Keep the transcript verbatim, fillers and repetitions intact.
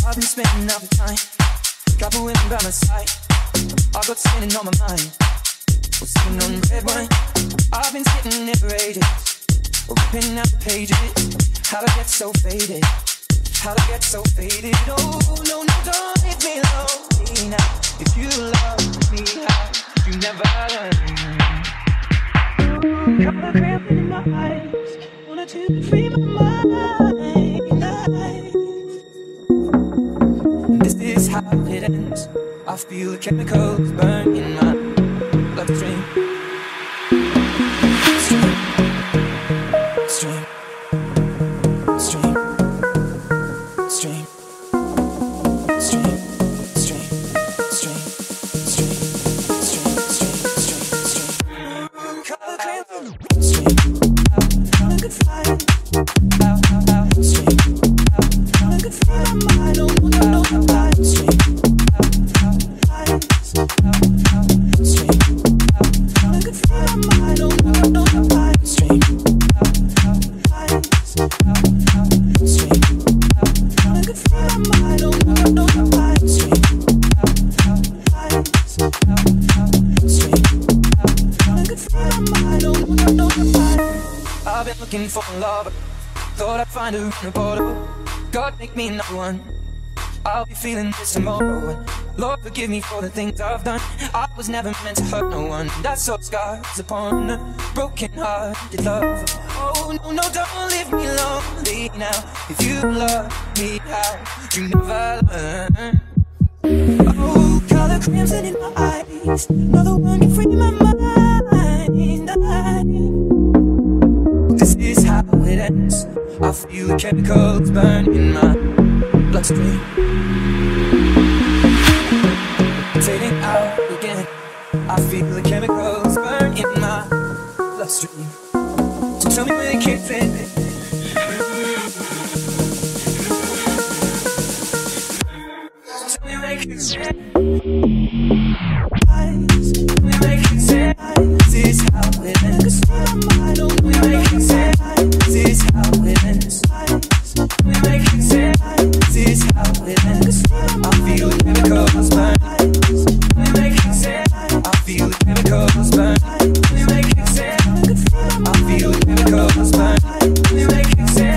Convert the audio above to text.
I've been spending all the time, couple women by my side. I've got spinning on my mind, sipping on red wine. I've been sitting here for ages, ripping out the pages. How'd I get so faded? How'd I get so faded? Oh, no, no, don't leave me lonely now. If you love me, how you never learn. Got a cramping in my eyes, wanted to free my mind. This is how it ends. I feel the chemicals burn in my bloodstream. Stream, stream, stream, stream, stream, stream, stream, stream, stream, stream, stream, color cramping. Stream, I could fly. Stream, I could fly my mind. Oh no, no, no, stream. I've been looking for a lover, thought I'd find her in a bottle. God make me another one, I'll be feeling this tomorrow. And Lord forgive me for the things I've done. I was never meant to hurt no one. I saw scars upon a broken hearted love. Oh no, no, don't leave me lonely now. If you love me, how you never learn. Oh, color crimson in my eyes, another one to free my mind. This is how it ends. I feel the chemicals burn in my bloodstream. Fading out again. I feel the chemicals burn in my bloodstream. So tell me when it kicks in. So tell me when it kicks in. Tell me when it kicks in. This is how it ends. Tell me when it kicks in. This is how it ends. Tell me when it kicks in. This is how it ends. I feel the chemicals burn. I feel the chemicals burn. I feel the chemicals burn.